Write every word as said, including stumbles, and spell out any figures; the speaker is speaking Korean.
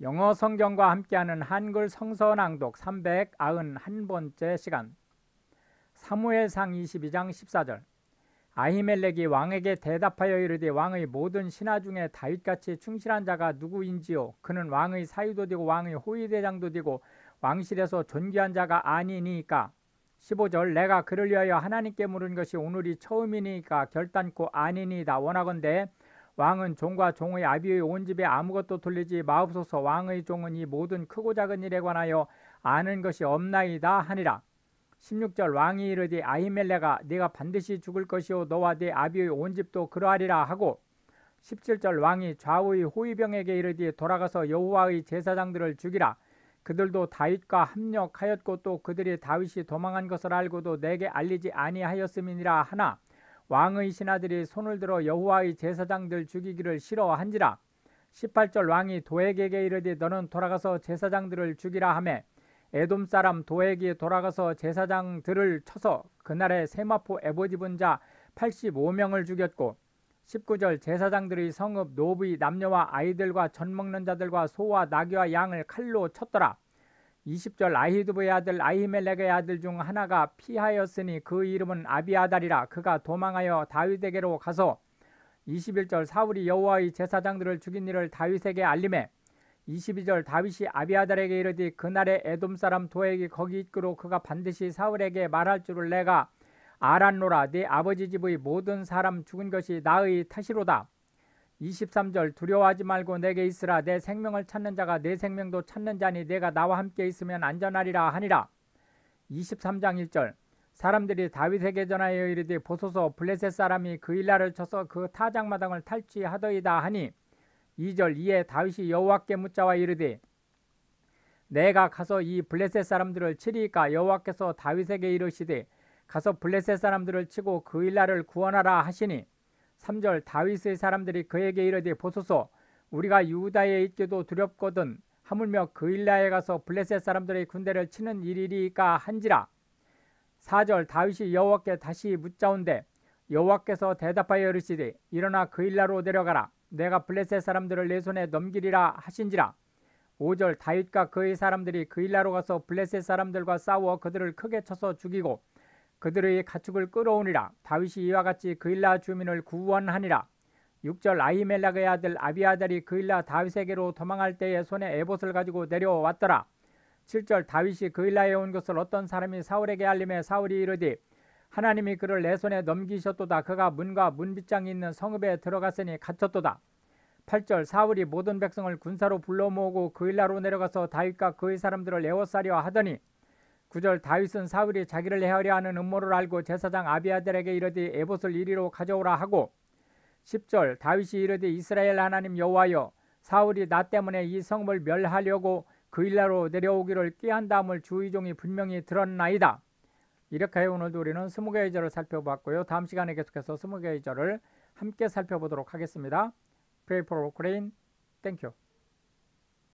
영어 성경과 함께하는 한글 성서 낭독 삼백구십일 번째 시간. 사무엘상 이십이 장 십사 절. 아히멜렉이 왕에게 대답하여 이르되 왕의 모든 신하 중에 다윗같이 충실한 자가 누구인지요? 그는 왕의 사위도 되고 왕의 호위대장도 되고 왕실에서 존귀한 자가 아니니까. 십오 절. 내가 그를 위하여 하나님께 물은 것이 오늘이 처음이니까 결단코 아니니이다. 원하건대 왕은 종과 종의 아비의 온 집에 아무것도 돌리지 마옵소서. 왕의 종은 이 모든 크고 작은 일에 관하여 아는 것이 없나이다 하니라. 십육 절. 왕이 이르되 아히멜렉아 네가 반드시 죽을 것이요 너와 네 아비의 온 집도 그러하리라 하고. 십칠 절. 왕이 좌우의 호위병에게 이르되 돌아가서 여호와의 제사장들을 죽이라. 그들도 다윗과 합력하였고 또 그들이 다윗이 도망한 것을 알고도 내게 알리지 아니하였음이니라 하나 왕의 신하들이 손을 들어 여호와의 제사장들 죽이기를 싫어한지라. 십팔 절. 왕이 도액에게 이르되 너는 돌아가서 제사장들을 죽이라 하매 에돔 사람 도액이 돌아가서 제사장들을 쳐서 그날에 세마포 에봇 입은 자 팔십오 명을 죽였고. 십구 절. 제사장들의 성읍 노브의 남녀와 아이들과 젖 먹는 자들과 소와 나귀와 양을 칼로 쳤더라. 이십 절. 아히두브의 아들 아히멜렉의 아들 중 하나가 피하였으니 그 이름은 아비아달이라. 그가 도망하여 다윗에게로 가서. 이십일 절. 사울이 여호와의 제사장들을 죽인 일을 다윗에게 알림해. 이십이 절. 다윗이 아비아달에게 이르되 그날에 에돔 사람 도액이 거기 있기로 그가 반드시 사울에게 말할 줄을 내가 알았노라. 네 아버지 집의 모든 사람 죽은 것이 나의 탓이로다. 이십삼 절. 두려워하지 말고 내게 있으라. 내 생명을 찾는 자가 내 생명도 찾는 자니 내가 나와 함께 있으면 안전하리라 하니라. 이십삼 장 일 절. 사람들이 다윗에게 전하여 이르되 보소서 블레셋 사람이 그일라를 쳐서 그 타작마당을 탈취하더이다 하니. 이 절. 이에 다윗이 여호와께 묻자와 이르되 내가 가서 이 블레셋 사람들을 치리이까. 여호와께서 다윗에게 이르시되 가서 블레셋 사람들을 치고 그일라를 구원하라 하시니. 삼 절. 다윗의 사람들이 그에게 이르되 보소서 우리가 유다에 있기도 두렵거든 하물며 그일라에 가서 블레셋 사람들의 군대를 치는 일이리까 한지라. 사 절. 다윗이 여호와께 다시 묻자온대 여호와께서 대답하여 이르시되 일어나 그일라로 내려가라. 내가 블레셋 사람들을 내 손에 넘기리라 하신지라. 오 절. 다윗과 그의 사람들이 그일라로 가서 블레셋 사람들과 싸워 그들을 크게 쳐서 죽이고 그들의 가축을 끌어오니라. 다윗이 이와 같이 그일라 주민을 구원하니라. 육 절. 아히멜렉의 아들 아비아달이 그일라 다윗에게로 도망할 때에 손에 에봇을 가지고 내려왔더라. 칠 절. 다윗이 그일라에 온 것을 어떤 사람이 사울에게 알림해 사울이 이르되 하나님이 그를 내 손에 넘기셨도다. 그가 문과 문빗장이 있는 성읍에 들어갔으니 갇혔도다. 팔 절. 사울이 모든 백성을 군사로 불러 모으고 그일라로 내려가서 다윗과 그의 사람들을 에워싸려 하더니. 구 절. 다윗은 사울이 자기를 해하려 하는 음모를 알고 제사장 아비아달에게 이르되 에봇을 이리로 가져오라 하고. 십 절. 다윗이 이르되 이스라엘 하나님 여호와여 사울이 나 때문에 이 성읍을 멸하려고 그일라로 내려오기를 꾀한다함을 주의 종이 분명히 들었나이다. 이렇게 해 오늘도 우리는 스무 개의 절을 살펴봤고요. 다음 시간에 계속해서 스무 개의 절을 함께 살펴보도록 하겠습니다. Pray for Ukraine. Thank you.